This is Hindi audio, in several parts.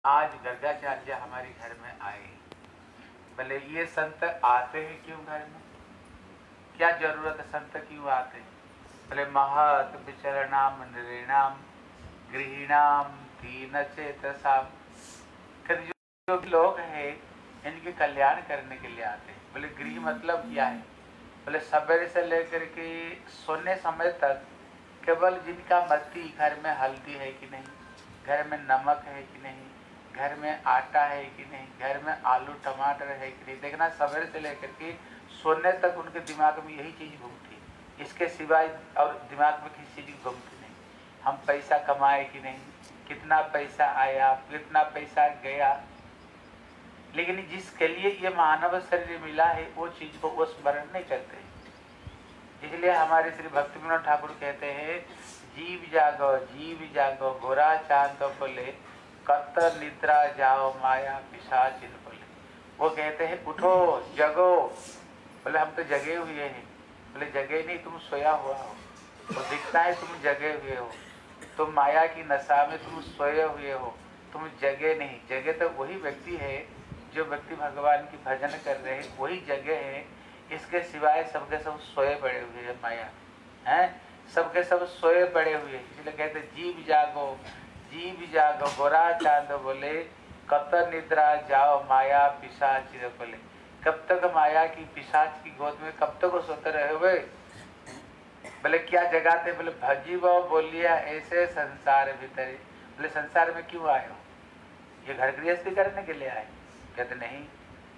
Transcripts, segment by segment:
आज गर्गाचार्य हमारे घर में आए। भले ये संत आते हैं क्यों घर में, क्या जरूरत है, संत क्यों आते हैं? भले महत विचरणाम नृणाम गृहिणाम दीन चेतसाम, जो भी लोग हैं इनके कल्याण करने के लिए आते हैं। बोले गृह मतलब क्या है? बोले सवेरे से लेकर के सोने समय तक केवल जिनका मत्ती घर में हल्दी है कि नहीं, घर में नमक है कि नहीं, घर में आटा है कि नहीं, घर में आलू टमाटर है कि नहीं, देखना सवेरे से लेकर के सोने तक उनके दिमाग में यही चीज़ घूमती है। इसके सिवाय और दिमाग में किसी चीज़ घूमती नहीं। हम पैसा कमाए कि नहीं, कितना पैसा आया, कितना पैसा गया। लेकिन जिसके लिए ये मानव शरीर मिला है वो चीज़ को वो स्मरण नहीं करते। इसलिए हमारे श्री भक्ति विनोद ठाकुर कहते हैं, जीव जागो गोरा चांद बोले, कत निद्रा जाओ माया पिशाचिन बोले। वो कहते हैं उठो जगो। बोले हम तो जगे हुए हैं। बोले जगे नहीं, तुम सोया हुआ हो। वो दिखता है तुम जगे हुए हो, तुम माया की नशा में तुम सोए हुए हो, तुम जगे नहीं। जगे तो वही व्यक्ति है जो व्यक्ति भगवान की भजन कर रहे हैं, वही जगे है। इसके सिवाय सबके सब सोए पड़े हुए हैं, माया हैं, सबके सब सोए पड़े हुए। इसलिए कहते जीव जागो गोरा चांद बोले, कब तक निद्रा जाओ माया पिशाच बोले। कब तक माया की पिशाच की गोद में कब तक सोते रहे हुए? बोले क्या जगाते? बोले भजी वो बोलिया ऐसे संसार भीतर। बोले संसार में क्यों आए हो? ये घर गृहस्थी करने के लिए आए? कहते नहीं।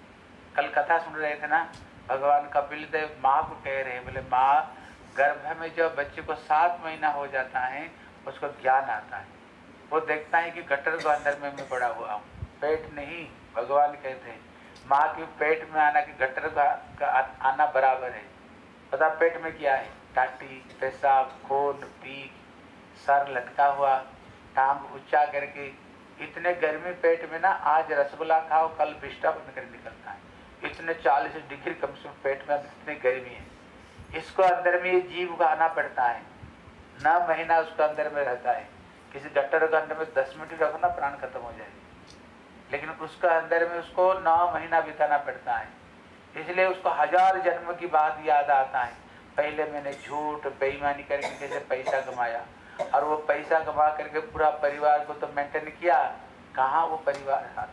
कल कथा सुन रहे थे ना, भगवान कपिल देव माँ को कह रहे हैं, बोले माँ गर्भ में जब बच्चे को 7 महीना हो जाता है उसको ज्ञान आता है। वो देखता है कि गटर को अंदर में मैं पड़ा हुआ हूँ, पेट नहीं। भगवान कहते हैं माँ के पेट में आना कि गटर का आना बराबर है। पता पेट में क्या है? टाटी, पेशाब, खून, पीक, सर लटका हुआ, टांग ऊंचा करके। इतने गर्मी पेट में ना, आज रसगुल्ला खाओ कल बिस्टा बनकर निकलता है। इतने 40 डिग्री कम से कम पेट में इतनी गर्मी है। इसको अंदर में ये जीव को आना पड़ता है। 9 महीना उसको अंदर में रहता है। किसी डॉक्टर के अंदर में 10 मिनट रखो ना, प्राण खत्म हो जाएगी। लेकिन उसका अंदर में उसको 9 महीना बिताना पड़ता है। इसलिए उसको 1000 जन्म की बात याद आता है। पहले मैंने झूठ बेईमानी करके कैसे पैसा कमाया, और वो पैसा कमा करके पूरा परिवार को तो मेंटेन किया। कहाँ वो परिवार था,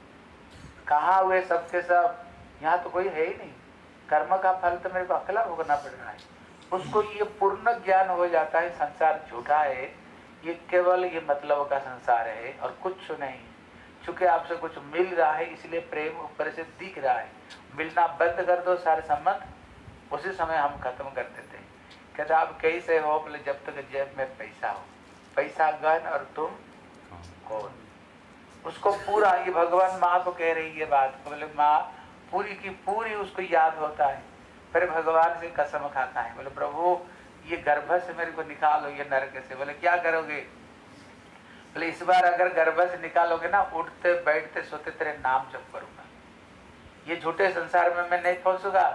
कहाँ हुए सबके सब? यहाँ तो कोई है ही नहीं। कर्म का फल तो मेरे को अकेला भोगना पड़ रहा है। उसको ये पूर्ण ज्ञान हो जाता है संसार झूठा है, ये केवल ये मतलब का संसार है और कुछ नहीं। चूंकि आपसे कुछ मिल रहा है इसलिए प्रेम ऊपर से दिख रहा है। मिलना बंद कर दो सारे संबंध, उसी समय हम खत्म कर देते हैं। कहते आप कैसे हो? बोले जब तक जेब में पैसा हो, पैसा गन और तुम कौन। उसको पूरा, ये भगवान माँ को कह रही है बात। बोले माँ पूरी की पूरी उसको याद होता है। फिर भगवान से कसम खाता है, बोले प्रभु ये गर्भ से मेरे को निकालो, ये नरक से। बोले क्या करोगे? बोले इस बार अगर गर्भ से निकालोगे ना, उठते बैठते सोते तेरे नाम जप करूंगा। ये झूठे संसार में मैं नहीं फंसूंगा।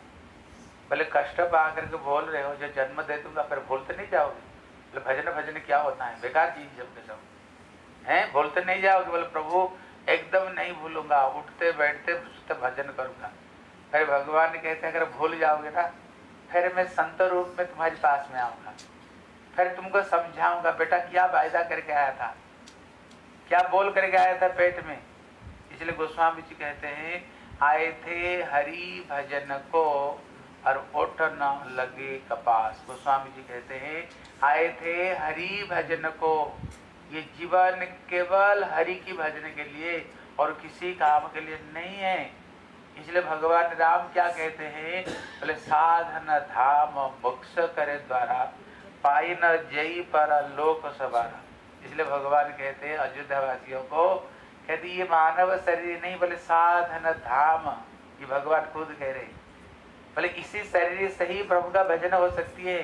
बोले कष्ट पा करके बोल रहे हो, जो जन्म दे दूंगा फिर भूलते नहीं जाओगे? बोले भजन भजन क्या होता है, बेकार चीज जब के सब हैं, भूलते नहीं जाओगे? बोले प्रभु एकदम नहीं भूलूंगा, उठते बैठते सोते भजन करूंगा। फिर भगवान कहते हैं अगर भूल जाओगे ना, फिर मैं संत रूप में तुम्हारे पास में आऊंगा, फिर तुमको समझाऊंगा बेटा क्या वायदा करके आया था, क्या बोल करके आया था पेट में। इसलिए गोस्वामी जी कहते हैं आए थे हरि भजन को और ओठ न लगे कपास। गोस्वामी जी कहते हैं आए थे हरि भजन को। ये जीवन केवल हरि की भजन के लिए और किसी काम के लिए नहीं है। इसलिए भगवान राम क्या कहते हैं? बोले साधन धाम मोक्ष करे द्वारा, पाई न जई पर लोक सवारा। इसलिए भगवान कहते हैं अयोध्या वासियों को, कहते ये मानव शरीर नहीं, बोले साधन धाम। ये भगवान खुद कह रहे, बोले इसी शरीर से ही प्रभु का भजन हो सकती है।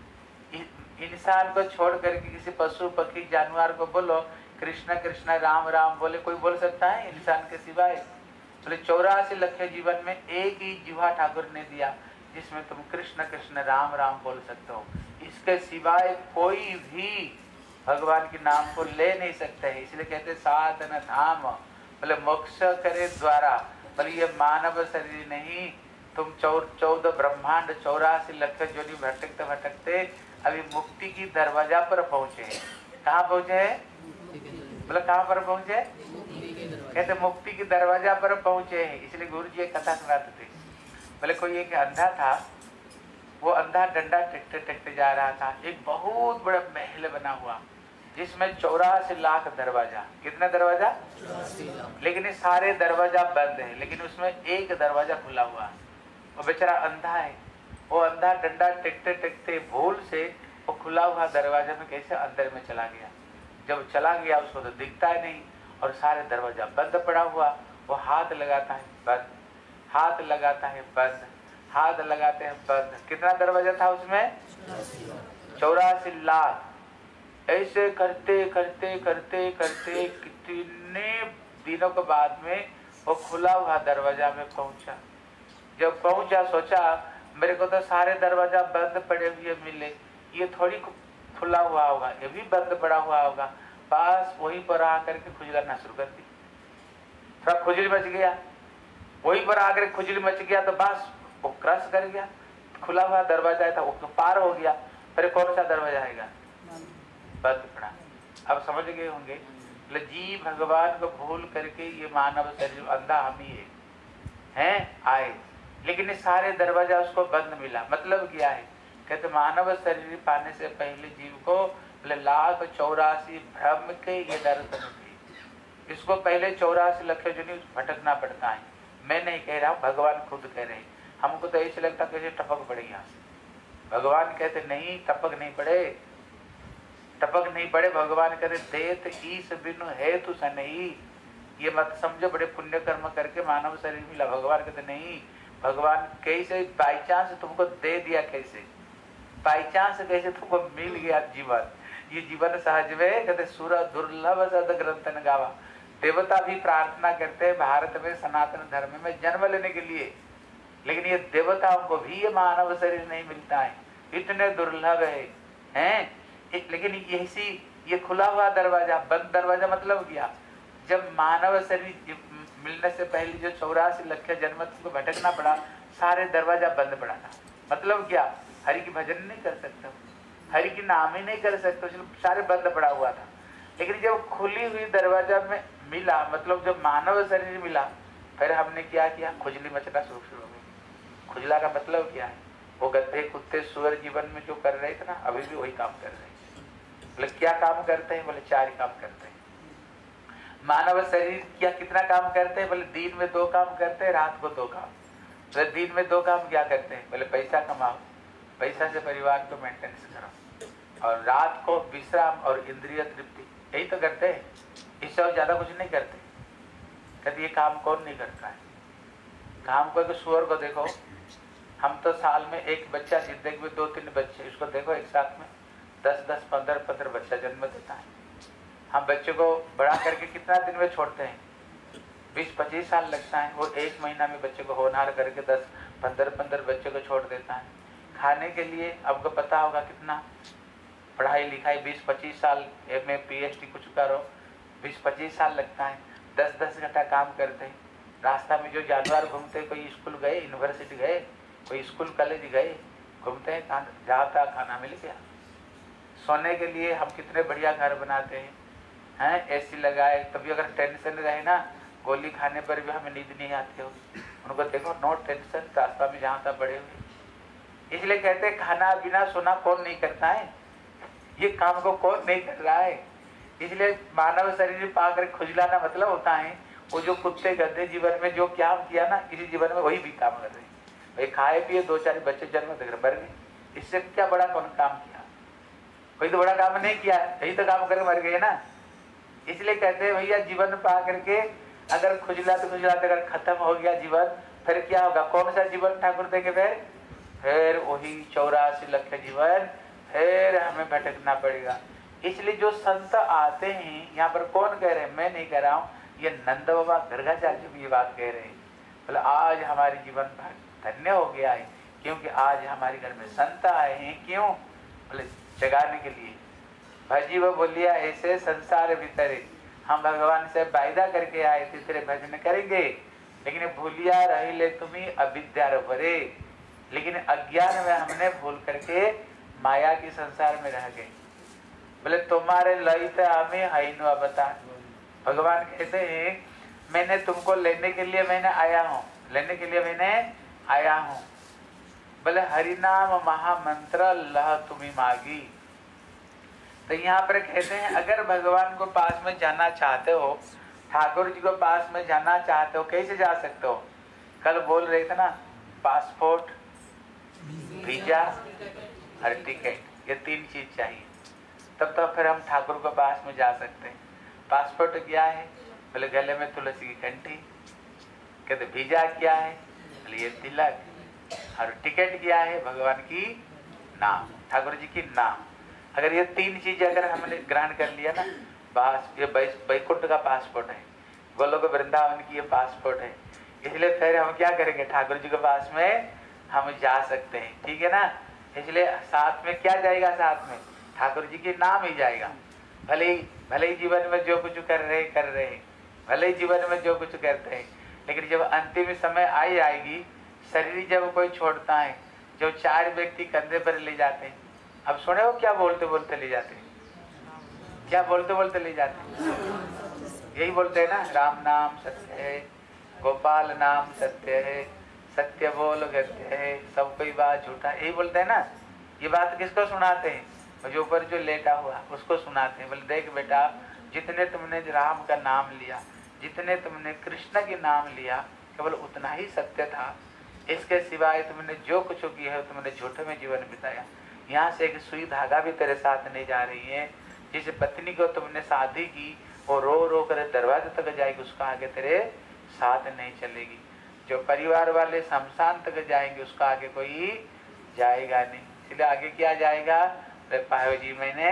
इंसान को छोड़ करके किसी पशु पक्षी जानवर को बोलो कृष्ण कृष्ण राम राम, बोले कोई बोल सकता है इंसान के सिवाय? बोले 84 लाख जीवन में एक ही जीवा ठाकुर ने दिया जिसमें तुम कृष्ण कृष्ण राम राम बोल सकते हो। इसके सिवाय कोई भी भगवान के नाम को ले नहीं सकते हैं, इसलिए कहते साधन धाम। बोले मोक्ष करे द्वारा, बोले ये मानव शरीर नहीं, तुम 14 ब्रह्मांड 84 लाख योनि भटकते भटकते अभी मुक्ति की दरवाजा पर पहुंचे हैं। कहाँ पहुंचे हैं? बोले कहाँ पर पहुंचे? कहते मुक्ति की दरवाजा पर पहुंचे हैं। इसलिए गुरु जी एक कथा सुनाते थे। बोले कोई एक अंधा था, वो अंधा डंडा टेकते टेकते जा रहा था। एक बहुत बड़ा महल बना हुआ जिसमें 84 लाख दरवाजा। कितना दरवाजा? लेकिन ये सारे दरवाजा बंद है, लेकिन उसमें एक दरवाजा खुला हुआ है। वो बेचारा अंधा है, वो अंधा डंडा टेकते टेकते भूल से वो खुला हुआ दरवाजा में कैसे अंदर में चला गया। जब चला गया उसको तो दिखता है नहीं, और सारे दरवाजा बंद पड़ा हुआ। वो हाथ लगाता है बंद, हाथ लगाता है बंद, हाथ लगाते हैं बंद। कितना दरवाजा था उसमें? 84 लाख। ऐसे करते करते करते करते कितने दिनों के बाद में वो खुला हुआ दरवाजा में पहुंचा। जब पहुंचा सोचा मेरे को तो सारे दरवाजा बंद पड़े हुए मिले, ये थोड़ी खुला हुआ होगा, ये भी बंद पड़ा हुआ होगा। बस वहीं पर आकर के खुजलाना शुरू कर दी। थोड़ा खुजली मच गया, वहीं पर आकर खुजली मच गया तो बस वो क्रश कर गया। खुला हुआ दरवाजा था, वो तो पार हो गया। फिर कौन सा दरवाजा आएगा? बंद पड़ा। अब समझ गए होंगे, जी भगवान को भूल करके ये मानव शरीर अंधा हम ही हैं आए, लेकिन ये सारे दरवाजा उसको बंद मिला। मतलब क्या है? कहते मानव शरीर पाने से पहले जीव को 1,84,00,000 भ्रम के ये दर्शन थे। इसको पहले 84 लाख योनि भटकना पड़ता है। मैं नहीं कह रहा हूँ, भगवान खुद कह रहे हैं। हमको तो ऐसे लगता कैसे टपक पड़े यहाँ से। भगवान कहते नहीं, टपक नहीं पड़े, टपक नहीं पड़े। भगवान कहते देत ईस बिनु है तू सनई। ये मत समझो बड़े पुण्य कर्म करके मानव शरीर मिला। भगवान कहते नहीं, भगवान कैसे बाई चांस तुमको दे दिया, कैसे बाई चांस कैसे तुमको मिल गया जीवन। ये जीवन सहज में कहते सुर दुर्लभ सद ग्रंथन गावा। देवता भी प्रार्थना करते हैं भारत में सनातन धर्म में जन्म लेने के लिए, लेकिन ये देवताओं को भी ये मानव शरीर नहीं मिलता है, इतने दुर्लभ है। लेकिन ये खुला हुआ दरवाजा, बंद दरवाजा मतलब क्या? जब मानव शरीर मिलने से पहले जो 84 लाख जन्म को भटकना पड़ा, सारे दरवाजा बंद पड़ा था। मतलब क्या? हरि की भजन नहीं कर सकता, हरि की नाम ही नहीं कर सकते, सारे बंद पड़ा हुआ था। लेकिन जब खुली हुई दरवाजा में मिला, मतलब जब मानव शरीर मिला, फिर हमने क्या किया? खुजली मचना शुरू हो गई। खुजला का मतलब क्या है? वो गधे कुत्ते सुअर जीवन में जो कर रहे थे ना, अभी भी वही काम कर रहे हैं। बोले क्या काम करते हैं? बोले 4 काम करते हैं। मानव शरीर क्या कितना काम करते हैं? बोले दिन में 2 काम करते हैं, रात को 2 काम। बोले दिन में 2 काम क्या करते हैं? बोले पैसा कमाओ, पैसा से परिवार को मेंटेनेंस करो, और रात को विश्राम और इंद्रिय तृप्ति, यही तो करते हैं। इससे और ज्यादा कुछ नहीं करते। कहते ये काम कौन नहीं करता है? काम को सुअर को देखो, हम तो साल में एक बच्चा, जिंदगी में 2-3 बच्चे, इसको देखो एक साथ में 10-10 15-15 बच्चा जन्म देता है। हम बच्चे को बड़ा करके कितना दिन में छोड़ते हैं? 20-25 साल लगता है। वो 1 महीना में बच्चे को होनहार करके 10-15 बच्चे को छोड़ देता है। खाने के लिए आपको पता होगा कितना पढ़ाई लिखाई, 20-25 साल MA PhD कुछ करो, 20-25 साल लगता है। 10-10 घंटा काम करते हैं। रास्ता में जो जानवर घूमते, कोई स्कूल गए, यूनिवर्सिटी गए, कोई स्कूल कॉलेज गए, घूमते हैं, जहाँ तक खाना मिल गया। सोने के लिए हम कितने बढ़िया घर बनाते हैं, AC लगाए, तभी अगर टेंशन रहे ना, गोली खाने पर भी हमें नींद नहीं आती हो। उनको देखो नो टेंशन, रास्ता में जहाँ तक बड़े हुए। इसलिए कहते हैं खाना बिना सोना कौन नहीं करता है, ये काम को कौन नहीं कर रहा है। इसलिए मानव शरीर पाकर खुजलाना मतलब होता है वो जो कुत्ते गधे जीवन में जो क्या किया ना, इसी जीवन में वही भी काम कर रहे हैं। भाई खाए पिए 2-4 बच्चे जन्म देकर मर गए, इससे क्या बड़ा कौन काम किया? कोई तो बड़ा काम नहीं किया, यही तो काम करके मर गए ना। इसलिए कहते हैं भैया जीवन पा करके अगर खुजला तो अगर खत्म हो गया जीवन, फिर क्या होगा? कौन सा जीवन ठाकुर देंगे? फिर वही 84 लाख जीवन, फिर हमें भटकना पड़ेगा। इसलिए जो संत आते हैं, यहाँ पर कौन कह रहे हैं? मैं नहीं कह रहा हूँ, ये नंद बाबा गर्गाचार्य भी ये बात कह रहे हैं। बोले आज हमारे जीवन धन्य हो गया है, क्योंकि आज हमारे घर में संत आए हैं। क्यों? बोले जगाने के लिए, भजी वो बोलिया ऐसे संसार भीतरे, हम भगवान से वायदा करके आए थे तेरे भजन करेंगे, लेकिन भूलिया रही ले तुम्हें अविद्या भरे, लेकिन अज्ञान में हमने भूल करके माया की संसार में रह गए। बोले तुम्हारे ललित हमें हाइनो बता। भगवान कहते हैं मैंने तुमको लेने के लिए मैंने आया हूँ, लेने के लिए मैंने आया हूँ। बोले हरिनाम महामंत्र लह तुम्हें मांगी। तो यहाँ पर कहते हैं अगर भगवान को पास में जाना चाहते हो, ठाकुर जी को पास में जाना चाहते हो, कैसे जा सकते हो? कल बोल रहे थे ना, पासपोर्ट, वीजा और टिकट, ये 3 चीज चाहिए, तब तो फिर हम ठाकुर को पास में जा सकते हैं। पासपोर्ट क्या है? बोले गले में तुलसी की घंटी। कहते वीजा क्या है? बोले ये तिलक। और टिकट क्या है? भगवान की नाम, ठाकुर जी की नाम। अगर ये 3 चीज अगर हमने ग्रहण कर लिया ना, बस ये वैकुंठ का पासपोर्ट है, गोलोक वृंदावन की ये पासपोर्ट है। इसलिए फिर हम क्या करेंगे? ठाकुर जी के पास में हम जा सकते हैं, ठीक है ना। इसलिए साथ में क्या जाएगा? साथ में ठाकुर जी की नाम ही जाएगा। भले ही जीवन में जो कुछ कर रहे हैं, भले ही जीवन में जो कुछ करते हैं, लेकिन जब अंतिम समय आएगी, शरीर जब कोई छोड़ता है, जब 4 व्यक्ति कंधे पर ले जाते हैं, अब सुने हो क्या बोलते बोलते ले जाते हैं? क्या बोलते बोलते ले जाते हैं? यही बोलते हैं ना, राम नाम सत्य है, गोपाल नाम सत्य है, सत्य बोल सत्य है, सब कोई बात झूठा, यही बोलते हैं ना। ये बात किसको सुनाते हैं? जो ऊपर जो लेटा हुआ उसको सुनाते हैं। बोले देख बेटा, जितने तुमने राम का नाम लिया, जितने तुमने कृष्ण के नाम लिया, केवल उतना ही सत्य था। इसके सिवाय तुमने जो कुछ किया है तुमने झूठे में जीवन बिताया। यहाँ से एक सुई धागा भी तेरे साथ नहीं जा रही है। जिस पत्नी को तुमने शादी की वो रो रो कर दरवाजे तक जाएगी, उसका आगे तेरे साथ नहीं चलेगी। जो परिवार वाले शमशान तक जाएंगे, उसका आगे कोई जाएगा नहीं। इसलिए आगे क्या जाएगा? पायो जी मैंने,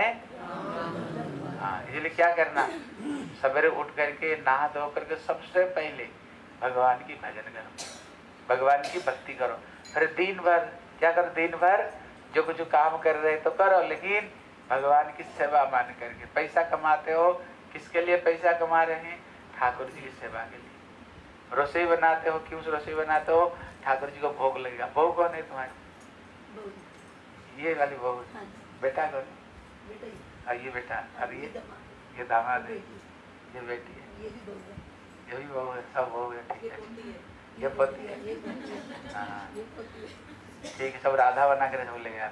हाँ, इसलिए क्या करना? सवेरे उठ करके नहा धो करके सबसे पहले भगवान की भजन करो, भगवान की भक्ति करो। फिर दिन भर क्या करो? दिन भर जो कुछ काम कर रहे तो करो, लेकिन भगवान की सेवा मान करके। पैसा कमाते हो, किसके लिए पैसा कमा रहे हैं? ठाकुर जी की सेवा के लिए। रसोई बनाते हो, क्यों रसोई बनाते हो? ठाकुर जी को भोग लगेगा। भोग कौन है तुम्हारी? ये वाली भोग, बेटा कौन? ये बेटा, और ये दामाद है, ये बेटी है, ये भी बहू है, सब बहू है, ठीक है। ये पति है, हाँ ठीक है, सब राधा बना कर बोलेगा,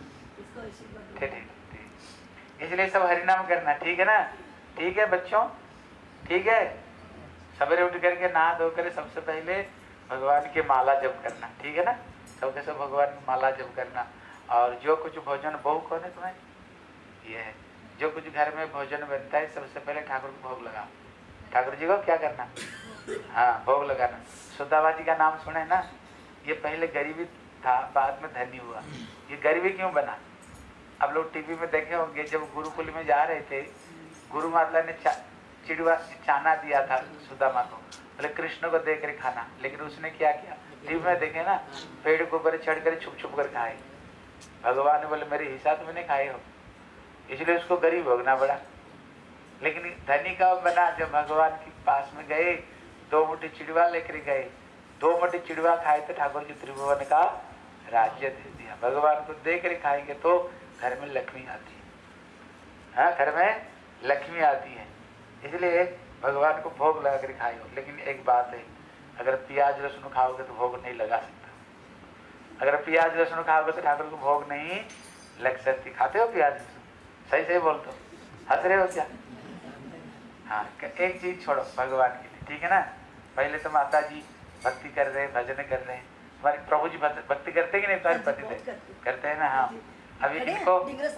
ठीक ठीक। इसलिए सब हरिनाम करना, ठीक है ना? ठीक है बच्चों, ठीक है। सवेरे उठ करके नहा धो कर सबसे पहले भगवान की माला जप करना, ठीक है ना? सबके सब भगवान की माला जप करना। और जो कुछ भोजन, बहू कौन है तुम्हारी? ये है। जो कुछ घर में भोजन बनता है सबसे पहले ठाकुर को भोग लगा। ठाकुर जी को क्या करना? हाँ, भोग लगाना। सुदामा जी का नाम सुने ना? ये पहले गरीबी था, बाद में धनी हुआ। ये गरीबी क्यों बना? अब लोग टीवी में देखे होंगे, जब गुरुकुल में जा रहे थे, गुरु माता ने चिड़वा चाना दिया था सुदामा को, बोले कृष्ण को दे कर खाना। लेकिन उसने क्या किया? टीवी में देखे ना, पेड़ के ऊपर चढ़ कर छुप छुप कर खाए। भगवान ने बोले मेरे हिसाब में नहीं खाए हो, इसलिए उसको गरीब भोगना पड़ा। लेकिन धनी का बना, जब भगवान के पास में गए, 2 मुट्ठी चिड़वा लेकर गए, 2 मुट्ठी चिड़वा खाए तो ठाकुर जी त्रिभुवन का राज्य दे दिया। भगवान को देकर खाएंगे तो घर में लक्ष्मी आती है। हाँ, घर में लक्ष्मी आती है। इसलिए भगवान को भोग लगा कर खाए हो। लेकिन एक बात है, अगर प्याज लहसुन खाओगे तो भोग नहीं लगा सकता। अगर प्याज लहसुन खाओगे तो ठाकुर को भोग नहीं लग सकती। खाते हो प्याज लहसुन? सही सही बोलते हो, हंस रहे हो क्या? हाँ, एक चीज छोड़ो भगवान के लिए, ठीक है ना? पहले तो माता जी भक्ति कर रहे हैं, भजन कर रहे हैं। हमारे प्रभु जी भक्ति करते कि नहीं? तुम्हारे पति देव करते हैं ना? हाँ, अभी इनको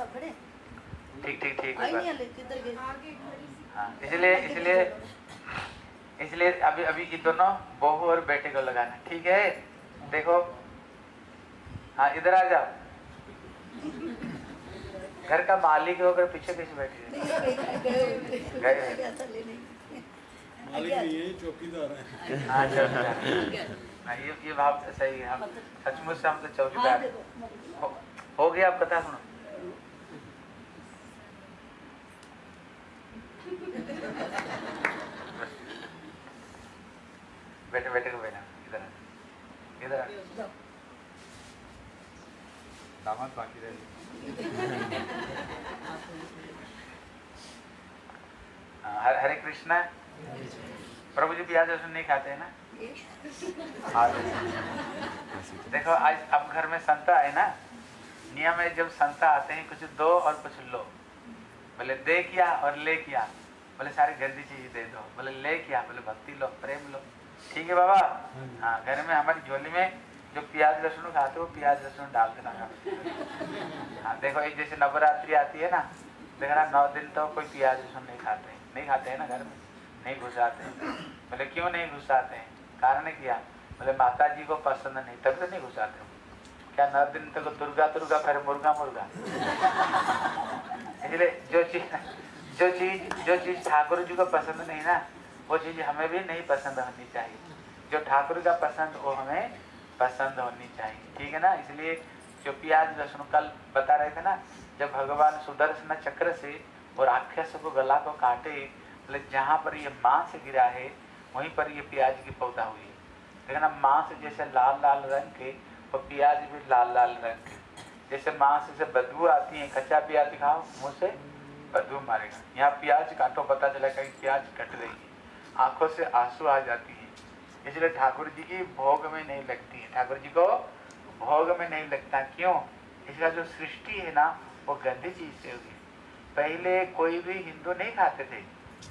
ठीक ठीक ठीक है। हाँ, इसलिए अभी ये दोनों बहू और बेटे को लगाना, ठीक है? देखो, हाँ इधर आ जाओ। घर का मालिक होकर पीछे पीछे बैठे चौकीदार है। हाँ, चौकीदार। ये भाव तो सही है। हम सचमुच से हम तो चौकीदार हो गया। आप कथा सुनो। बेटे बेटे को बेटा इधर इधर दामाद बाकी रह हरे कृष्णा। प्रभु जी प्याज लहसुन नहीं खाते हैं ना? देखो आज अब घर में संता है ना, नियम है जब संता आते हैं कुछ दो और कुछ लो। बोले दे किया और ले किया, बोले सारी गंदी चीज दे दो, बोले ले किया, बोले भक्ति लो प्रेम लो। ठीक है बाबा। हाँ घर में हमारी झोली में जो प्याज लहसुन खाते हो प्याज लहसुन डाल देना। हाँ देखो एक जैसे नवरात्रि आती है ना, देखना 9 दिन तो कोई प्याज लहसुन नहीं खाते हैं ना, घर में नहीं घुसाते। बोले क्यों नहीं घुसाते हैं? कारण क्या? बोले माता जी को पसंद नहीं, तब तो नहीं घुसाते हो। क्या 9 दिन तक तो दुर्गा दुर्गा फिर मुर्गा मुर्गा। इसलिए जो चीज ठाकुर जी को पसंद नहीं ना, वो चीज हमें भी नहीं पसंद होनी चाहिए। जो ठाकुर का पसंद वो हमें पसंद होनी चाहिए। ठीक है ना? इसलिए जो प्याज लहसुन कल बता रहे थे ना, जब भगवान सुदर्शन चक्र से और राक्षस को गला को काटे, बोले जहाँ पर ये मांस गिरा है वहीं पर ये प्याज की पौधा हुई है। देखना मांस जैसे लाल लाल रंग के, और प्याज भी लाल लाल रंग के। जैसे मांस से बदबू आती है, कच्चा प्याज खाओ मुंह से बदबू मारेगा। यहाँ प्याज काटो पता चला कहीं प्याज कट रही है, आंखों से आंसू आ जाती है। इसलिए ठाकुर जी की भोग में नहीं लगती है, ठाकुर जी को भोग में नहीं लगता। क्यों? इसका जो सृष्टि है ना वो गंदी चीज से होगी। पहले कोई भी हिंदू नहीं खाते थे,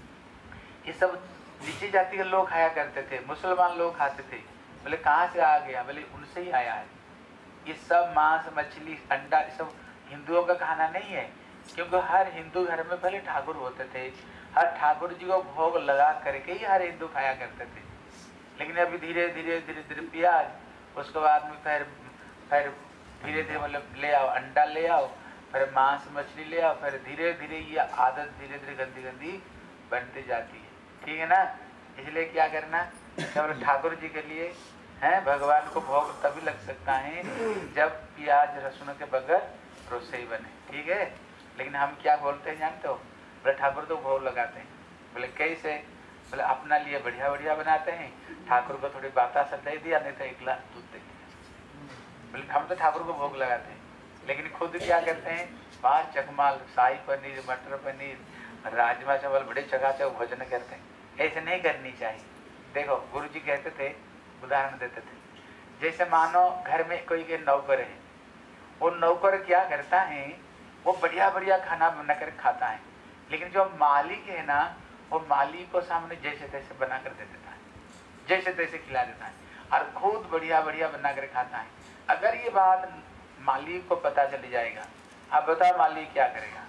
ये सब नीची जाति के लोग खाया करते थे, मुसलमान लोग खाते थे। बोले कहाँ से आ गया? बोले उनसे ही आया है। ये सब मांस मछली अंडा ये सब हिंदुओं का खाना नहीं है, क्योंकि हर हिंदू घर में पहले ठाकुर होते थे। हर ठाकुर जी को भोग लगा करके ही हर हिंदू खाया करते थे। लेकिन अभी धीरे धीरे प्याज, उसके बाद में फिर धीरे धीरे मतलब ले आओ अंडा ले आओ, फिर मांस मछली ले आओ, फिर धीरे धीरे ये आदत धीरे धीरे गंदी गंदी बनती जाती है। ठीक है ना? इसलिए क्या करना, केवल ठाकुर जी के लिए है, भगवान को भोग तभी लग सकता है जब प्याज लहसुन के बगैर रसोई बने। ठीक है? लेकिन हम क्या बोलते हैं जानते हो? बोले ठाकुर तो भोग लगाते हैं। बोले कैसे? बोले अपना लिए बढ़िया बढ़िया बनाते हैं, ठाकुर को थोड़ी बतासा दे दिया, नहीं तो 1 गिलास दूध दे दिया। बोले हम तो ठाकुर को भोग लगाते हैं, लेकिन खुद क्या करते हैं? बाहर चकमाल शाही पनीर मटर पनीर राजमा चावल बड़े चकाचक भोजन करते हैं। ऐसे नहीं करनी चाहिए। देखो गुरु जी कहते थे, उदाहरण देते थे, जैसे मानो घर में कोई के नौकर है, वो नौकर क्या करता है? वो बढ़िया बढ़िया खाना बनाकर खाता है, लेकिन जो मालिक है ना वो मालिक को सामने जैसे तैसे बना कर दे देता है, जैसे तैसे खिला देता है, और खुद बढ़िया बढ़िया बना कर खाता है। अगर ये बात मालिक को पता चली जाएगा, आप बताओ मालिक क्या करेगा?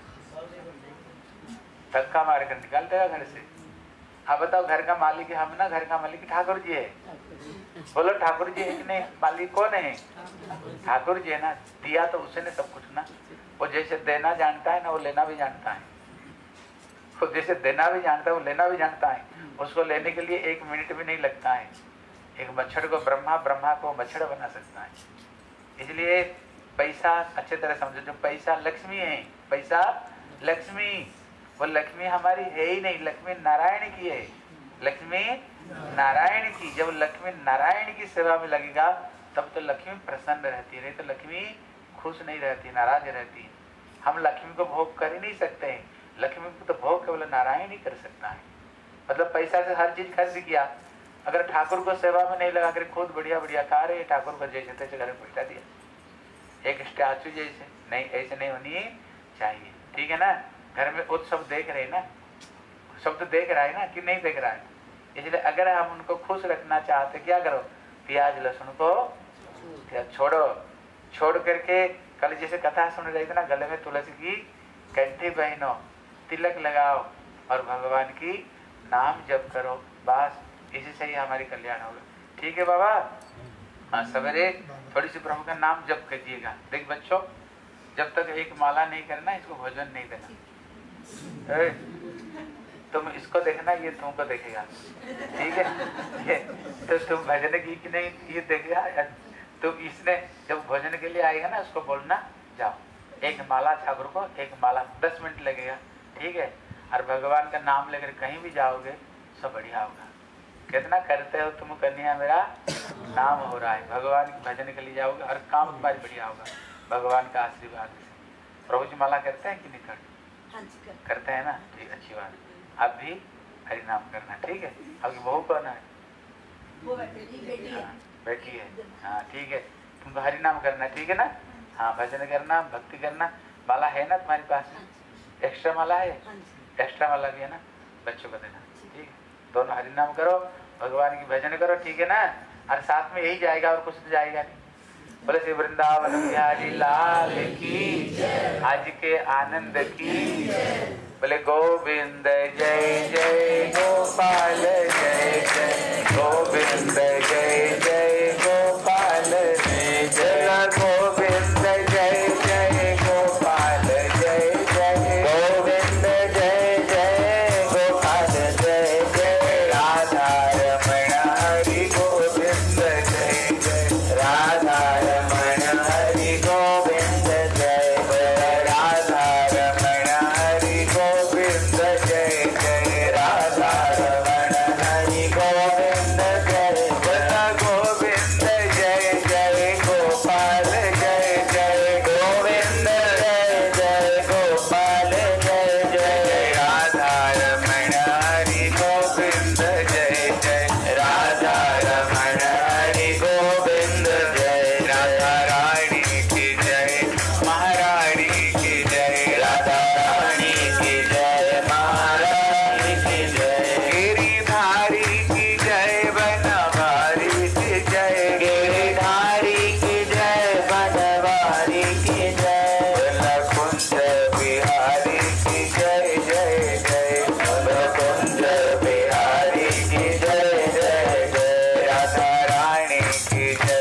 धक्का मार कर निकाल देगा घर से। आप बताओ घर का मालिक है हम ना, घर का मालिक ठाकुर जी है। बोलो ठाकुर जी है कि नहीं? मालिक कौन है? ठाकुर जी है ना। दिया तो उसने सब कुछ ना। वो जैसे देना जानता है ना, वो लेना भी जानता है। वो जैसे देना भी जानता है वो लेना भी जानता है। उसको लेने के लिए 1 मिनट भी नहीं लगता है। एक मच्छर को ब्रह्मा, ब्रह्मा को मच्छर बना सकता है। इसलिए पैसा अच्छे तरह समझो, जो पैसा लक्ष्मी है, पैसा लक्ष्मी, वो लक्ष्मी हमारी है ही नहीं, लक्ष्मी नारायण की है। लक्ष्मी नारायण की, जब लक्ष्मी नारायण की सेवा में लगेगा तब तो लक्ष्मी प्रसन्न रहती है, नहीं तो लक्ष्मी खुश नहीं रहती, नाराज रहती है। हम लक्ष्मी को भोग कर ही नहीं सकते हैं, लक्ष्मी को तो भोग केवल नारायण ही कर सकता है। मतलब पैसा से हर चीज खर्च किया, अगर ठाकुर को सेवा में नहीं लगा कर खुद बढ़िया बढ़िया खा रहे, ठाकुर को जैसे तैसे घर में बैठा दिया, एक स्टैचू जैसे, नहीं ऐसे नहीं होनी चाहिए। ठीक है ना? घर में उत्सव देख रहे ना, सब तो देख रहा है ना कि नहीं देख रहा है? इसलिए अगर हम उनको खुश रखना चाहते क्या करो? प्याज लहसुन को छोड़ो, छोड़ करके कल जैसे कथा सुन रही थी ना, गले में तुलसी की कंठी पहनो, तिलक लगाओ और भगवान की नाम जप करो, बस इसी से ही हमारी कल्याण होगा। ठीक है बाबा? हाँ सवेरे थोड़ी सी प्रभु का नाम जप कीजिएगा। देख बच्चों, जब तक एक माला नहीं करना इसको भोजन नहीं देना। तुम इसको देखना, ये तुमको देखेगा। ठीक है? ये तो तुम भजन की कि नहीं ये देखेगा। तुम इसने जब भोजन के लिए आएगा ना उसको बोलना जाओ, एक माला ठाकुर को, एक माला 10 मिनट लगेगा। ठीक है? और भगवान का नाम लेकर कहीं भी जाओगे सब बढ़िया होगा। कितना करते हो तुम कन्या मेरा नाम हो रहा है। भगवान की भजन के लिए जाओगे और काम तुम्हारी बढ़िया होगा भगवान का आशीर्वाद से। प्रभु जी माला करते हैं कि नहीं करते? करते हैं ना, ठीक, अच्छी बात। अब भी हरि नाम करना, ठीक है। आपकी बहू कौन है? बेटी है, हाँ ठीक है। तुमको हरि नाम करना, ठीक है ना? हाँ, भजन करना, भक्ति करना। माला है ना तुम्हारे पास में? एक्स्ट्रा माला है? एक्स्ट्रा माला भी है ना, बच्चों को देना, ठीक है। दोनों हरि नाम करो, भगवान की भजन करो, ठीक है ना। और साथ में यही जाएगा और कुछ तो जाएगा नहीं। बोले श्री वृंदावन बिहारी लाल की, आज के आनंद की। बोले गोविंद जय जय गोपाल जय जय, गोविंद जय जय गोपाल जय जय, गोविंद जय जय गोपाल जय जय, गोविंद जय जय गोपाल जय जय। राधा रमण हरि गोविंद जय जय, राधा रमण हरि गोविंद जय जय, राधा रमण हरि गोविंद जय जय, राधा रमण हरि गोविंद जय जय, गोविंद जय जय गोपाल जय जय, गोविंद जय जय गोपाल जय जय, राधा रमण हरि गोविंद जय जय, राधा रमण हरि गोविंद जय। राधा रानी की जय, महारानी की जय, राधा रानी की जय, महारानी की जय। गिरिधारी की जय, बनवारी की जय, गिरिधारी की जय, बनवारी की जय। कुंज बिहारी की जय जय जय, कुंज बिहारी की जय जय जय। राधा रानी की जय,